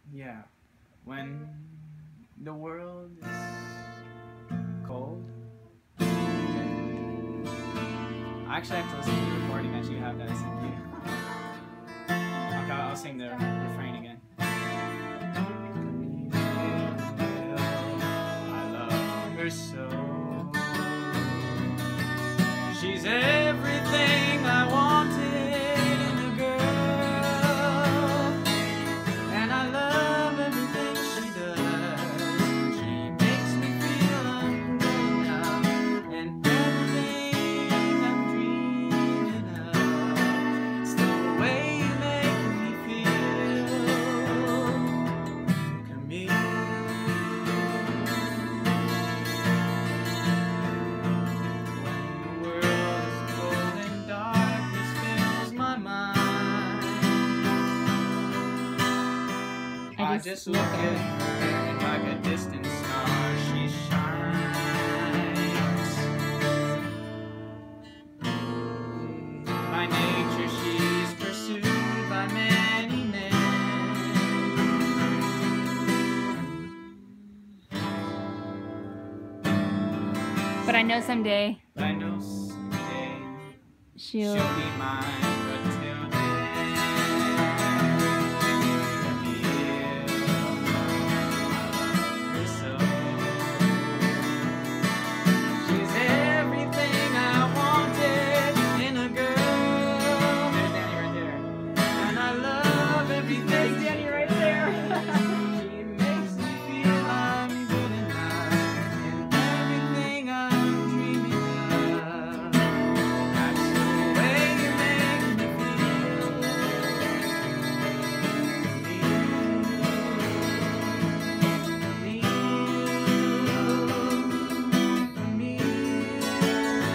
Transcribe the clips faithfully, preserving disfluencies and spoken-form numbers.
Yeah, when the world is cold, and I actually have to listen to the recording that you have that I sent you. Okay, I'll sing the refrain again. I love her so. She's everything I wanted in a girl, and I love everything she does. She makes me feel I'm good enough, and everything I'm dreaming of. It's the way you make me feel, Camille. I just look at her like a distant star. She shines. By nature, she's pursued by many men. But I know someday. But I know someday she'll, she'll be mine. But till then.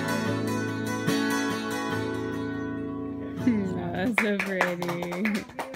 That's so pretty.